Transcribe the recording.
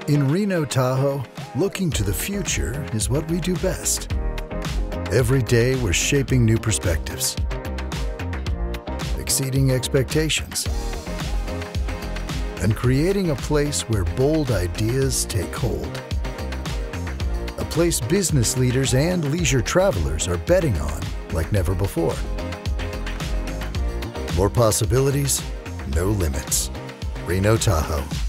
In Reno Tahoe, looking to the future is what we do best. Every day we're shaping new perspectives, exceeding expectations, and creating a place where bold ideas take hold. A place business leaders and leisure travelers are betting on like never before. More possibilities, no limits. Reno Tahoe.